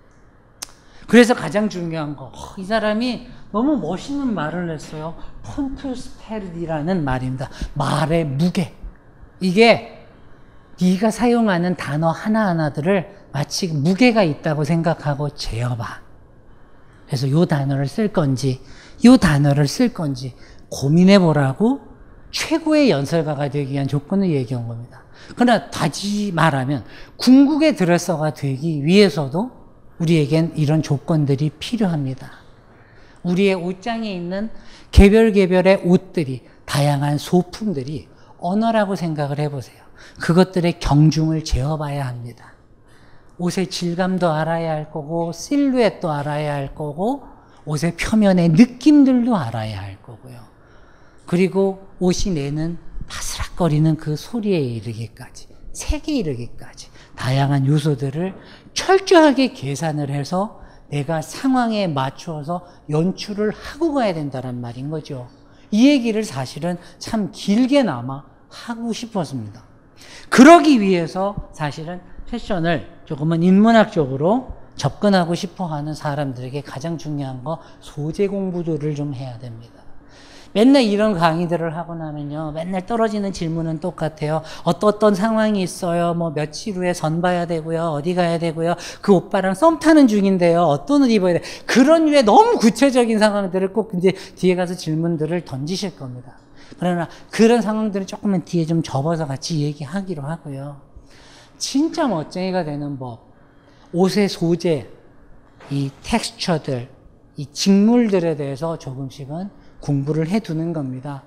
그래서 가장 중요한 거, 이 사람이 너무 멋있는 말을 했어요. 폰투스페르디라는 말입니다. 말의 무게. 이게 네가 사용하는 단어 하나하나들을 마치 무게가 있다고 생각하고 재어봐. 그래서 요 단어를 쓸 건지 요 단어를 쓸 건지 고민해보라고 최고의 연설가가 되기 위한 조건을 얘기한 겁니다. 그러나 다시 말하면 궁극의 드레서가 되기 위해서도 우리에겐 이런 조건들이 필요합니다. 우리의 옷장에 있는 개별의 옷들이, 다양한 소품들이 언어라고 생각을 해보세요. 그것들의 경중을 재어봐야 합니다. 옷의 질감도 알아야 할 거고 실루엣도 알아야 할 거고 옷의 표면의 느낌들도 알아야 할 거고요. 그리고 옷이 내는 바스락거리는 그 소리에 이르기까지, 색에 이르기까지 다양한 요소들을 철저하게 계산을 해서 내가 상황에 맞추어서 연출을 하고 가야 된다는 말인 거죠. 이 얘기를 사실은 참 길게나마 하고 싶었습니다. 그러기 위해서 사실은 패션을 조금은 인문학적으로 접근하고 싶어하는 사람들에게 가장 중요한 거 소재 공부들을 좀 해야 됩니다. 맨날 이런 강의들을 하고 나면요, 맨날 떨어지는 질문은 똑같아요. 어떤 상황이 있어요. 뭐 며칠 후에 선 봐야 되고요. 어디 가야 되고요. 그 오빠랑 썸 타는 중인데요. 어떤 옷 입어야 돼. 그런 류의 너무 구체적인 상황들을 꼭 이제 뒤에 가서 질문들을 던지실 겁니다. 그러나 그런 상황들을 조금만 뒤에 좀 접어서 같이 얘기하기로 하고요. 진짜 멋쟁이가 되는 법, 옷의 소재, 이 텍스처들, 이 직물들에 대해서 조금씩은 공부를 해두는 겁니다.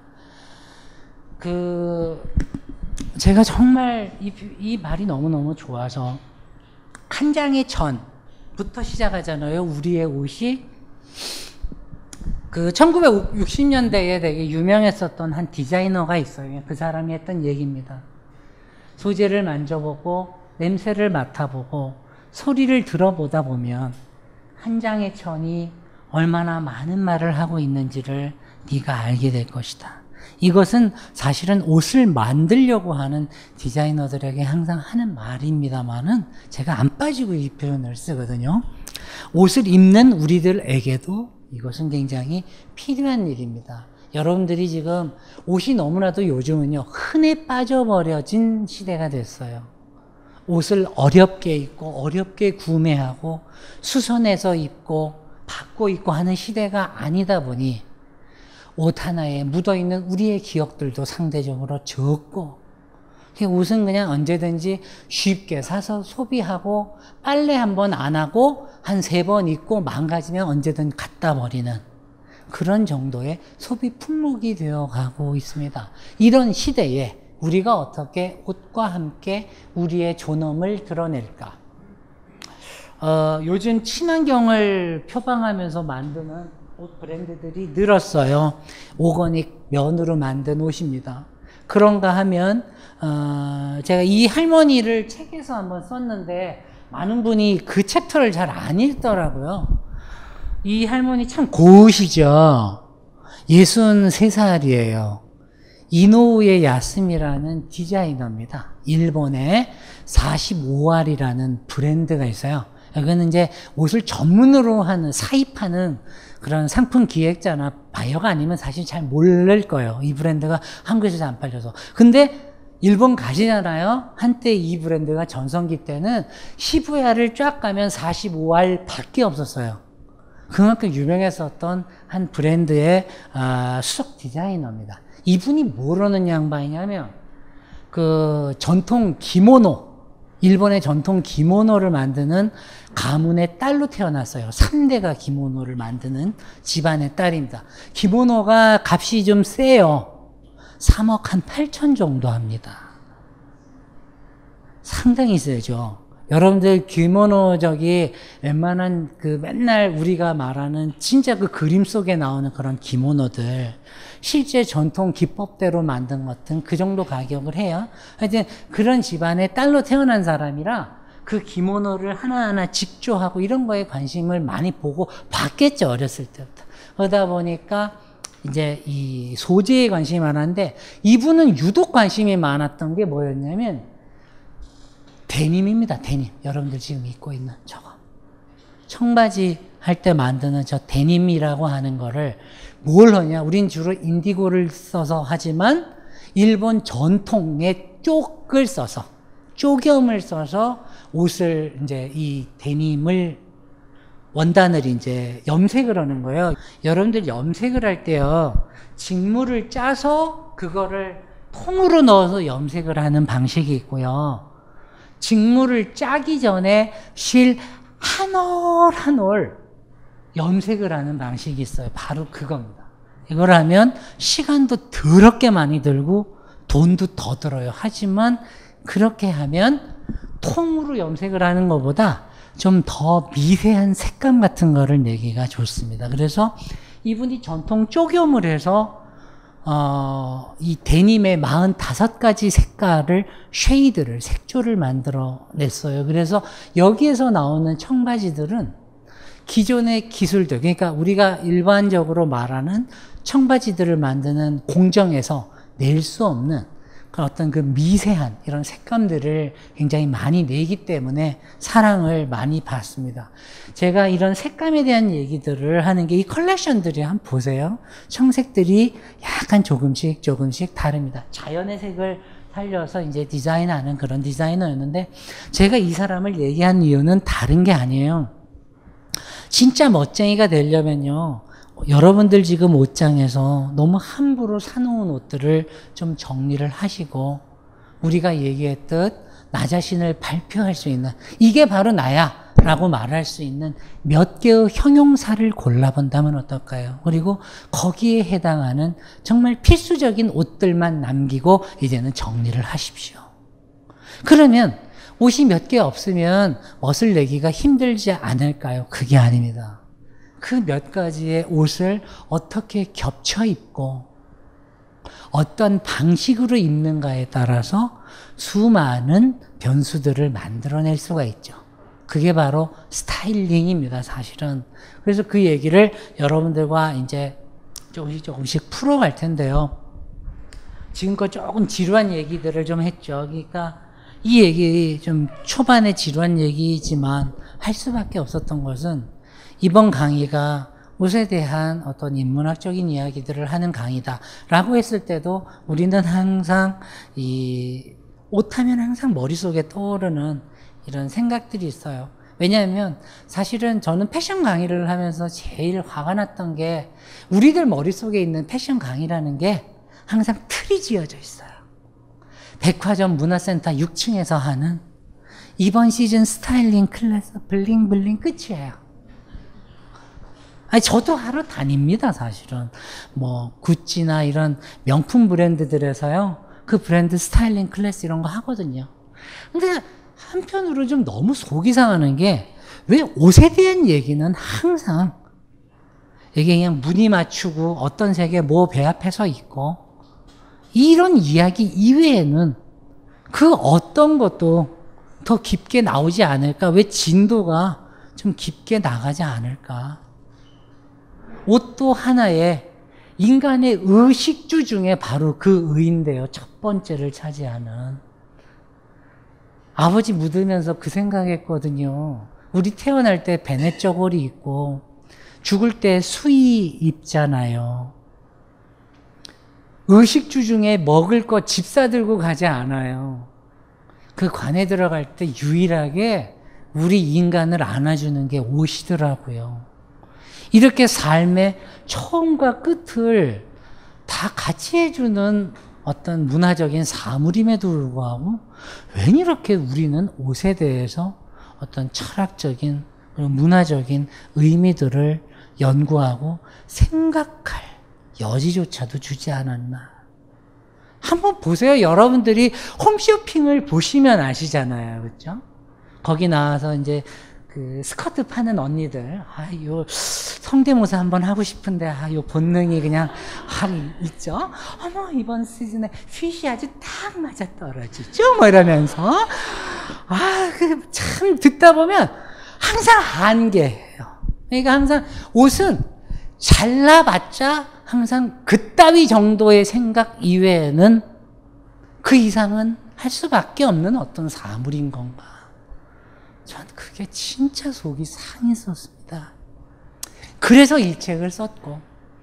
제가 정말 이 말이 너무너무 좋아서 한 장의 전부터 시작하잖아요. 우리의 옷이 1960년대에 되게 유명했었던 한 디자이너가 있어요. 그 사람이 했던 얘기입니다. 소재를 만져보고 냄새를 맡아보고 소리를 들어보다 보면 한 장의 천이 얼마나 많은 말을 하고 있는지를 네가 알게 될 것이다. 이것은 사실은 옷을 만들려고 하는 디자이너들에게 항상 하는 말입니다만은 제가 안 빠지고 이 표현을 쓰거든요. 옷을 입는 우리들에게도 이것은 굉장히 필요한 일입니다. 여러분들이 지금 옷이 너무나도 요즘은요 흔해 빠져버려진 시대가 됐어요. 옷을 어렵게 입고 어렵게 구매하고 수선해서 입고 받고 입고 하는 시대가 아니다 보니 옷 하나에 묻어있는 우리의 기억들도 상대적으로 적고 옷은 그냥 언제든지 쉽게 사서 소비하고 빨래 한 번 안 하고 한 3번 입고 망가지면 언제든 갖다 버리는 그런 정도의 소비 품목이 되어가고 있습니다. 이런 시대에 우리가 어떻게 옷과 함께 우리의 존엄을 드러낼까? 요즘 친환경을 표방하면서 만드는 옷 브랜드들이 늘었어요. 오거닉 면으로 만든 옷입니다. 그런가 하면 제가 이 할머니를 책에서 한번 썼는데 많은 분이 그 챕터를 잘 안 읽더라고요. 이 할머니 참 고우시죠. 63살이에요. 이노우에 야스미라는 디자이너입니다. 일본에 45알이라는 브랜드가 있어요. 여기는 이제 옷을 전문으로 하는, 사입하는 그런 상품 기획자나 바이어가 아니면 사실 잘 모를 거예요. 이 브랜드가 한국에서 잘 안 팔려서. 근데 일본 가시잖아요. 한때 이 브랜드가 전성기 때는 시부야를 쫙 가면 45알 밖에 없었어요. 그만큼 유명했었던 한 브랜드의 수석 디자이너입니다. 이분이 뭐라는 양반이냐면 그 전통 기모노, 일본의 전통 기모노를 만드는 가문의 딸로 태어났어요. 3대가 기모노를 만드는 집안의 딸입니다. 기모노가 값이 좀 세요. 3억 한 8천 정도 합니다. 상당히 세죠. 여러분들 기모노 웬만한 그 맨날 우리가 말하는 진짜 그 그림 속에 나오는 그런 기모노들 실제 전통 기법대로 만든 것은 그 정도 가격을 해요. 하여튼 그런 집안의 딸로 태어난 사람이라 그 기모노를 하나하나 직조하고 이런 거에 관심을 많이 보고 봤겠죠. 어렸을 때부터. 그러다 보니까 이제 이 소재에 관심이 많았는데 이분은 유독 관심이 많았던 게 뭐였냐면 데님입니다. 데님. 여러분들 지금 입고 있는 저거. 청바지 할 때 만드는 저 데님이라고 하는 거를 뭘 하냐. 우린 주로 인디고를 써서 하지만 일본 전통의 쪽을 써서 쪼겸을 써서 옷을 이제 이 데님을 원단을 이제 염색을 하는 거예요. 여러분들 염색을 할 때요. 직물을 짜서 그거를 통으로 넣어서 염색을 하는 방식이 있고요. 직물을 짜기 전에 실 한 올 한 올 염색을 하는 방식이 있어요. 바로 그겁니다. 이걸 하면 시간도 더럽게 많이 들고 돈도 더 들어요. 하지만 그렇게 하면 통으로 염색을 하는 것보다 좀 더 미세한 색감 같은 거를 내기가 좋습니다. 그래서 이분이 전통 쪼겸을 해서 이 데님의 45가지 색깔을 쉐이드를 색조를 만들어 냈어요. 그래서 여기에서 나오는 청바지들은 기존의 기술들, 그러니까 우리가 일반적으로 말하는 청바지들을 만드는 공정에서 낼 수 없는 어떤 그 미세한 이런 색감들을 굉장히 많이 내기 때문에 사랑을 많이 받습니다. 제가 이런 색감에 대한 얘기들을 하는 게 이 컬렉션들이 한번 보세요. 청색들이 약간 조금씩 다릅니다. 자연의 색을 살려서 이제 디자인하는 그런 디자이너였는데 제가 이 사람을 얘기한 이유는 다른 게 아니에요. 진짜 멋쟁이가 되려면요. 여러분들 지금 옷장에서 너무 함부로 사놓은 옷들을 좀 정리를 하시고 우리가 얘기했듯 나 자신을 발표할 수 있는 이게 바로 나야 라고 말할 수 있는 몇 개의 형용사를 골라본다면 어떨까요? 그리고 거기에 해당하는 정말 필수적인 옷들만 남기고 이제는 정리를 하십시오. 그러면 옷이 몇 개 없으면 멋을 내기가 힘들지 않을까요? 그게 아닙니다. 그 몇 가지의 옷을 어떻게 겹쳐 입고 어떤 방식으로 입는가에 따라서 수많은 변수들을 만들어낼 수가 있죠. 그게 바로 스타일링입니다, 사실은. 그래서 그 얘기를 여러분들과 이제 조금씩 풀어갈 텐데요. 지금껏 조금 지루한 얘기들을 좀 했죠. 그러니까 이 얘기 좀 초반에 지루한 얘기지만 할 수밖에 없었던 것은 이번 강의가 옷에 대한 어떤 인문학적인 이야기들을 하는 강의다라고 했을 때도 우리는 항상 이 옷하면 항상 머릿속에 떠오르는 이런 생각들이 있어요. 왜냐하면 사실은 저는 패션 강의를 하면서 제일 화가 났던 게 우리들 머릿속에 있는 패션 강의라는 게 항상 틀이 지어져 있어요. 백화점 문화센터 6층에서 하는 이번 시즌 스타일링 클래스 블링블링 끝이에요. 아니, 저도 하러 다닙니다, 사실은. 뭐, 구찌나 이런 명품 브랜드들에서요, 그 브랜드 스타일링 클래스 이런 거 하거든요. 근데 한편으로 좀 너무 속이 상하는 게, 왜 옷에 대한 얘기는 항상, 이게 그냥 무늬 맞추고 어떤 색에 뭐 배합해서 입고, 이런 이야기 이외에는 그 어떤 것도 더 깊게 나오지 않을까? 왜 진도가 좀 깊게 나가지 않을까? 옷도 하나의 인간의 의식주 중에 바로 그 의인데요. 첫 번째를 차지하는. 아버지 묻으면서 그 생각했거든요. 우리 태어날 때 베네 저고리 입고 죽을 때 수의 입잖아요. 의식주 중에 먹을 거 집 사들고 가지 않아요. 그 관에 들어갈 때 유일하게 우리 인간을 안아주는 게 옷이더라고요. 이렇게 삶의 처음과 끝을 다 같이 해주는 어떤 문화적인 사물임에도 불구하고 왜 이렇게 우리는 옷에 대해서 어떤 철학적인 문화적인 의미들을 연구하고 생각할 여지조차도 주지 않았나. 한번 보세요. 여러분들이 홈쇼핑을 보시면 아시잖아요. 그렇죠? 거기 나와서 이제 그 스커트 파는 언니들, 요 성대모사 한번 하고 싶은데, 요 본능이 그냥 있죠? 어머, 이번 시즌에 핏이 아주 딱 맞아 떨어지죠? 뭐 이러면서. 참 듣다 보면 항상 한계예요. 그러니까 항상 옷은 잘라봤자 항상 그따위 정도의 생각 이외에는 그 이상은 할 수밖에 없는 어떤 사물인 건가. 전 그게 진짜 속이 상했었습니다. 그래서 이 책을 썼고,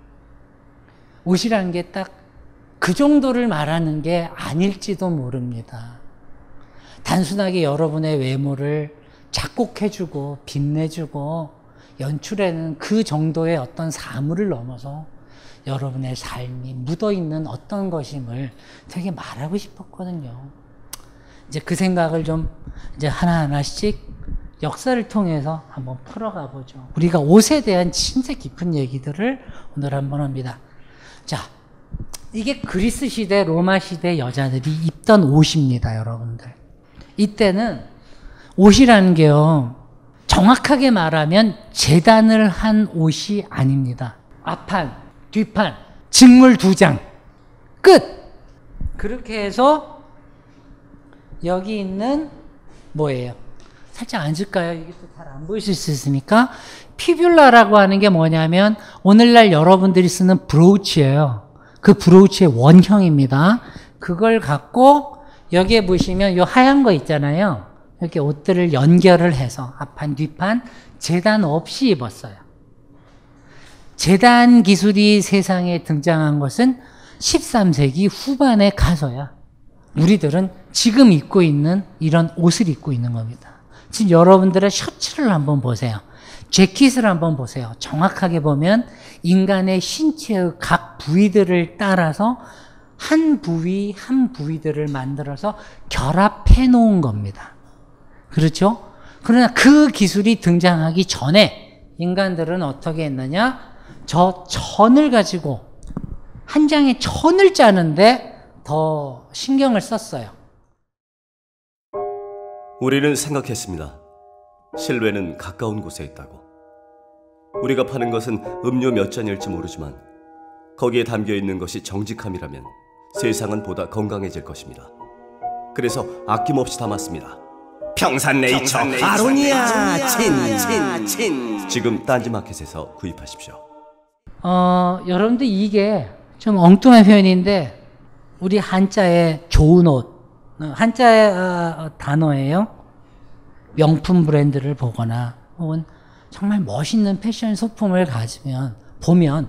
옷이라는 게 딱 그 정도를 말하는 게 아닐지도 모릅니다. 단순하게 여러분의 외모를 작곡해주고 빛내주고 연출해는 그 정도의 어떤 사물을 넘어서 여러분의 삶이 묻어있는 어떤 것임을 되게 말하고 싶었거든요. 이제 그 생각을 좀 이제 하나하나씩 역사를 통해서 한번 풀어가 보죠. 우리가 옷에 대한 진짜 깊은 얘기들을 오늘 한번 합니다. 자, 이게 그리스 시대, 로마 시대 여자들이 입던 옷입니다, 여러분들. 이때는 옷이라는 게요, 정확하게 말하면 재단을 한 옷이 아닙니다. 앞판, 뒷판, 직물 2장, 끝! 그렇게 해서 여기 있는 뭐예요? 살짝 앉을까요? 이게 또 잘 안 보이실 수 있으니까. 피뷸라라고 하는 게 뭐냐면 오늘날 여러분들이 쓰는 브로치예요. 그 브로치의 원형입니다. 그걸 갖고 여기에 보시면 이 하얀 거 있잖아요. 이렇게 옷들을 연결을 해서 앞판, 뒷판 재단 없이 입었어요. 재단 기술이 세상에 등장한 것은 13세기 후반에 가서야 우리들은 지금 입고 있는 이런 옷을 입고 있는 겁니다. 지금 여러분들의 셔츠를 한번 보세요. 재킷을 한번 보세요. 정확하게 보면 인간의 신체의 각 부위들을 따라서 한 부위 한 부위들을 만들어서 결합해 놓은 겁니다. 그렇죠? 그러나 그 기술이 등장하기 전에 인간들은 어떻게 했느냐? 저 천을 가지고 한 장의 천을 짜는데 더 신경을 썼어요. 우리는 생각했습니다. 실외는 가까운 곳에 있다고. 우리가 파는 것은 음료 몇 잔일지 모르지만 거기에 담겨있는 것이 정직함이라면 세상은 보다 건강해질 것입니다. 그래서 아낌없이 담았습니다. 평산네이처 아로니아 친. 지금 딴지마켓에서 구입하십시오. 여러분들 이게 좀 엉뚱한 표현인데 우리 한자의 좋은 옷, 한자의 단어예요. 명품 브랜드를 보거나 혹은 정말 멋있는 패션 소품을 보면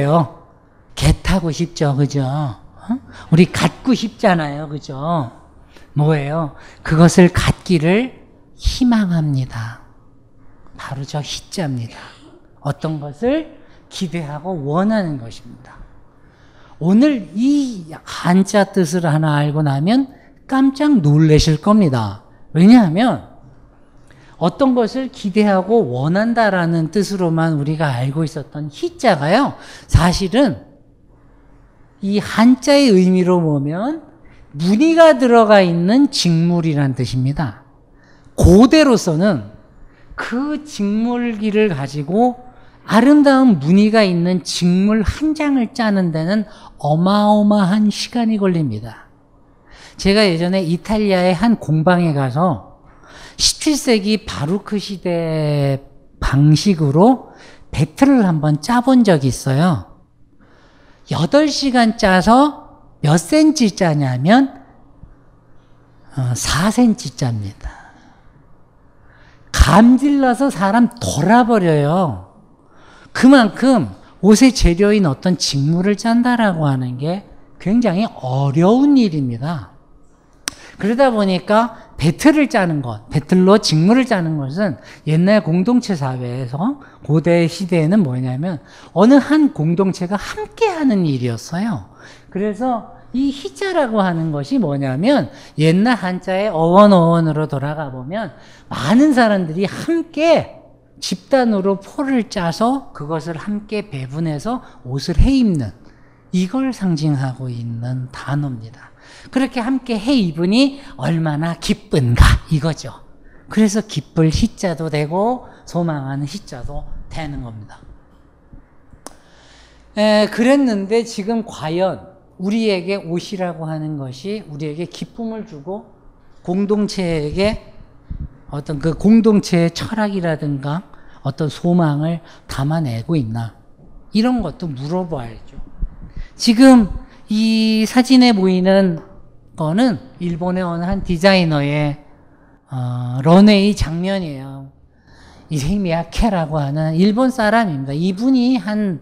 뭐해요? 개 타고 싶죠, 그죠? 우리 갖고 싶잖아요, 그죠? 뭐예요? 그것을 갖기를 희망합니다. 바로 저 희자입니다. 어떤 것을 기대하고 원하는 것입니다. 오늘 이 한자 뜻을 하나 알고 나면 깜짝 놀라실 겁니다. 왜냐하면 어떤 것을 기대하고 원한다라는 뜻으로만 우리가 알고 있었던 희자가요, 사실은 이 한자의 의미로 보면 무늬가 들어가 있는 직물이란 뜻입니다. 고대로서는 그 직물기를 가지고 아름다운 무늬가 있는 직물 한 장을 짜는 데는 어마어마한 시간이 걸립니다. 제가 예전에 이탈리아의 한 공방에 가서 17세기 바루크 시대 방식으로 배틀을 한번 짜본 적이 있어요. 8시간 짜서 몇 센치 짜냐면 4cm 짭니다. 감질나서 사람 돌아버려요. 그만큼 옷의 재료인 어떤 직물을 짠다라고 하는 게 굉장히 어려운 일입니다. 그러다 보니까 배틀을 짜는 것, 배틀로 직물을 짜는 것은 옛날 공동체 사회에서 고대 시대에는 뭐냐면 어느 한 공동체가 함께 하는 일이었어요. 그래서 이 희자라고 하는 것이 뭐냐면 옛날 한자의 어원으로 돌아가 보면 많은 사람들이 함께 집단으로 포를 짜서 그것을 함께 배분해서 옷을 해입는, 이걸 상징하고 있는 단어입니다. 그렇게 함께 해 입으니 얼마나 기쁜가 이거죠. 그래서 기쁠 희자도 되고 소망하는 희자도 되는 겁니다. 그랬는데 지금 과연 우리에게 옷이라고 하는 것이 우리에게 기쁨을 주고 공동체에게 어떤 그 공동체의 철학이라든가 어떤 소망을 담아내고 있나, 이런 것도 물어봐야죠. 지금 이 사진에 보이는 거는 일본의 어느 한 디자이너의 런웨이 장면이에요. 이세미야 케라고 하는 일본 사람입니다. 이분이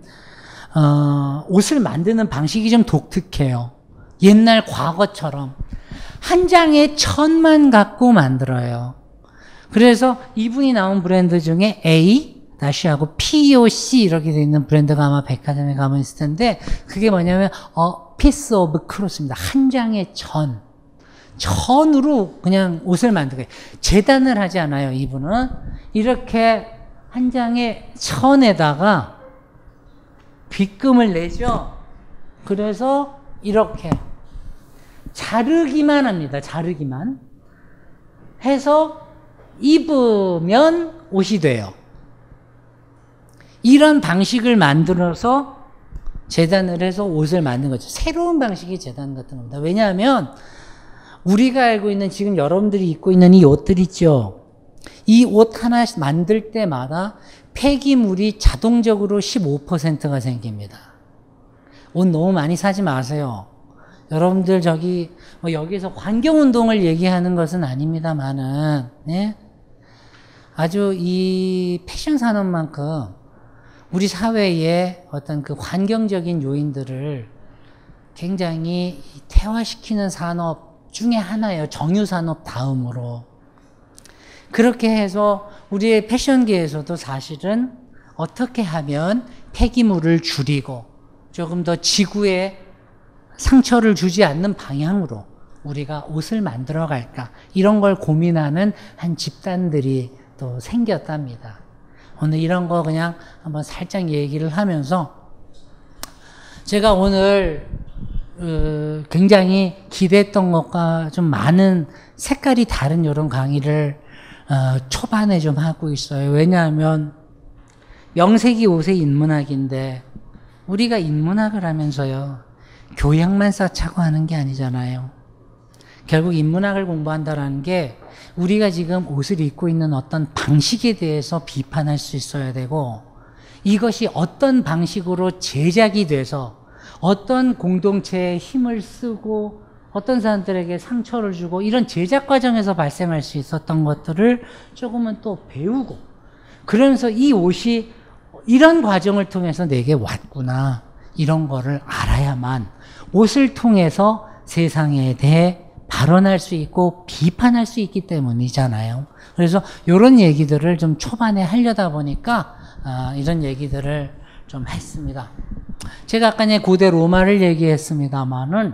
옷을 만드는 방식이 좀 독특해요. 옛날 과거처럼 한 장에 1000만 갖고 만들어요. 그래서 이분이 나온 브랜드 중에 A 다시하고 POC 이렇게 돼 있는 브랜드가 아마 백화점에 가면 있을 텐데, 그게 뭐냐면 piece of cloth입니다. 한 장에 1000. 1000으로 그냥 옷을 만들어요. 재단을 하지 않아요. 이분은 이렇게 한 장에 1000에다가 빗금을 내죠. 그래서 이렇게 자르기만 합니다. 자르기만 해서 입으면 옷이 돼요. 이런 방식을 만들어서 재단을 해서 옷을 만든 거죠. 새로운 방식의 재단 같은 겁니다. 왜냐하면 우리가 알고 있는 지금 여러분들이 입고 있는 이 옷들 있죠. 이 옷 하나 만들 때마다 폐기물이 자동적으로 15%가 생깁니다. 옷 너무 많이 사지 마세요. 여러분들 여기서 환경운동을 얘기하는 것은 아닙니다만은, 네? 아주 이 패션 산업만큼 우리 사회의 어떤 그 환경적인 요인들을 굉장히 태화시키는 산업 중에 하나예요. 정유산업 다음으로. 그렇게 해서 우리의 패션계에서도 사실은 어떻게 하면 폐기물을 줄이고 조금 더 지구에 상처를 주지 않는 방향으로 우리가 옷을 만들어 갈까, 이런 걸 고민하는 한 집단들이 또 생겼답니다. 오늘 이런 거 그냥 한번 살짝 얘기를 하면서, 제가 오늘 굉장히 기대했던 것과 좀 많은 색깔이 다른 이런 강의를 초반에 좀 하고 있어요. 왜냐하면 명색이 옷의 인문학인데 우리가 인문학을 하면서요, 교양만 쌓자고 하는 게 아니잖아요. 결국 인문학을 공부한다라는 게 우리가 지금 옷을 입고 있는 어떤 방식에 대해서 비판할 수 있어야 되고, 이것이 어떤 방식으로 제작이 돼서 어떤 공동체에 힘을 쓰고 어떤 사람들에게 상처를 주고, 이런 제작 과정에서 발생할 수 있었던 것들을 조금은 또 배우고, 그러면서 이 옷이 이런 과정을 통해서 내게 왔구나, 이런 거를 알아야만 옷을 통해서 세상에 대해 발언할 수 있고 비판할 수 있기 때문이잖아요. 그래서 이런 얘기들을 좀 초반에 하려다 보니까 이런 얘기들을 좀 했습니다. 제가 아까 고대 로마를 얘기했습니다만은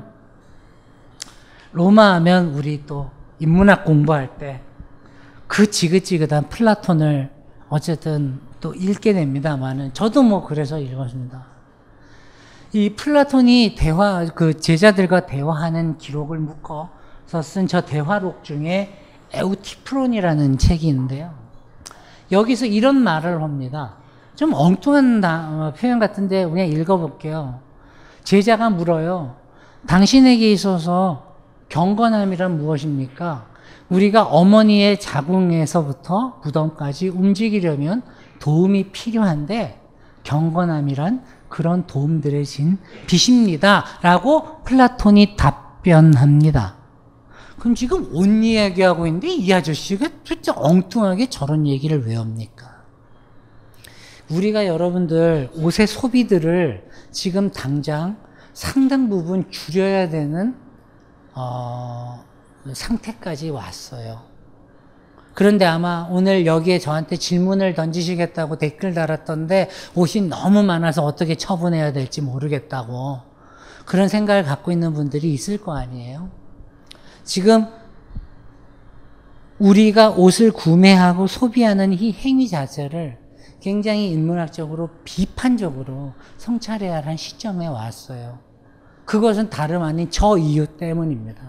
로마 하면 우리 또 인문학 공부할 때 그 지긋지긋한 플라톤을 어쨌든 또 읽게 됩니다만은 저도 뭐 그래서 읽었습니다. 이 플라톤이 그 제자들과 대화하는 기록을 묶어서 쓴 저 대화록 중에 에우티프론이라는 책이 있는데요. 여기서 이런 말을 합니다. 좀 엉뚱한 표현 같은데 그냥 읽어볼게요. 제자가 물어요. 당신에게 있어서 경건함이란 무엇입니까? 우리가 어머니의 자궁에서부터 무덤까지 움직이려면 도움이 필요한데 경건함이란 그런 도움들의 진 빛입니다. 라고 플라톤이 답변합니다. 그럼 지금 옷 이야기하고 있는데 이 아저씨가 진짜 엉뚱하게 저런 얘기를 왜 합니까? 우리가 여러분들 옷의 소비들을 지금 당장 상당 부분 줄여야 되는 상태까지 왔어요. 그런데 아마 오늘 여기에 저한테 질문을 던지시겠다고 댓글 달았던데 옷이 너무 많아서 어떻게 처분해야 될지 모르겠다고 그런 생각을 갖고 있는 분들이 있을 거 아니에요. 지금 우리가 옷을 구매하고 소비하는 이 행위 자체를 굉장히 인문학적으로 비판적으로 성찰해야 할 시점에 왔어요. 그것은 다름 아닌 저 이유 때문입니다.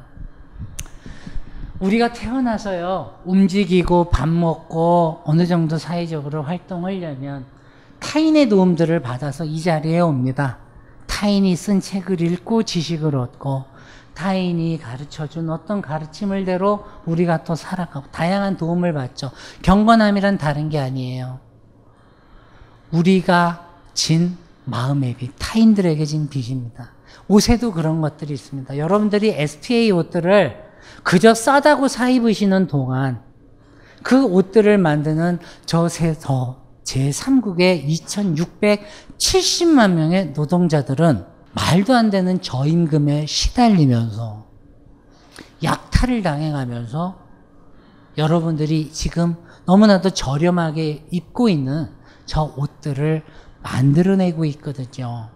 우리가 태어나서요, 움직이고 밥 먹고 어느 정도 사회적으로 활동하려면 타인의 도움들을 받아서 이 자리에 옵니다. 타인이 쓴 책을 읽고 지식을 얻고 타인이 가르쳐준 어떤 가르침을 대로 우리가 또 살아가고 다양한 도움을 받죠. 경건함이란 다른 게 아니에요. 우리가 진 마음의 빛, 타인들에게 진 빛입니다. 옷에도 그런 것들이 있습니다. 여러분들이 SPA 옷들을 그저 싸다고 사 입으시는 동안 그 옷들을 만드는 제3국의 2670만 명의 노동자들은 말도 안 되는 저임금에 시달리면서 약탈을 당해가면서 여러분들이 지금 너무나도 저렴하게 입고 있는 저 옷들을 만들어내고 있거든요.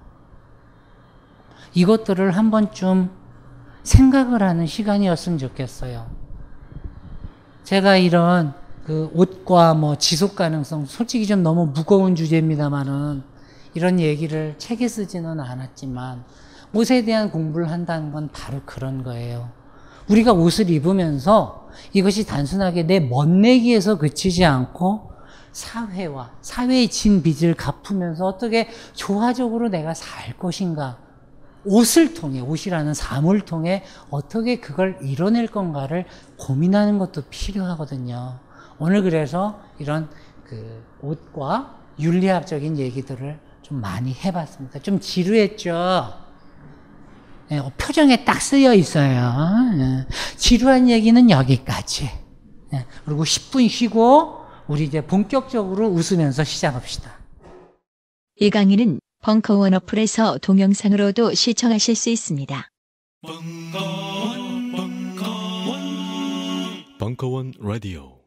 이것들을 한 번쯤 생각을 하는 시간이었으면 좋겠어요. 제가 이런 그 옷과 뭐 지속 가능성, 솔직히 좀 너무 무거운 주제입니다만은 이런 얘기를 책에 쓰지는 않았지만 옷에 대한 공부를 한다는 건 바로 그런 거예요. 우리가 옷을 입으면서 이것이 단순하게 내 멋내기에서 그치지 않고 사회와 사회의 진 빚을 갚으면서 어떻게 조화적으로 내가 살 것인가, 옷을 통해, 옷이라는 사물을 통해 어떻게 그걸 이뤄낼 건가를 고민하는 것도 필요하거든요. 오늘 그래서 이런 그 옷과 윤리학적인 얘기들을 좀 많이 해봤습니다. 좀 지루했죠? 네, 표정에 딱 쓰여 있어요. 네, 지루한 얘기는 여기까지. 네, 그리고 10분 쉬고 우리 이제 본격적으로 웃으면서 시작합시다. 이 강의는 벙커원 어플에서 동영상으로도 시청하실 수 있습니다. 벙커원 라디오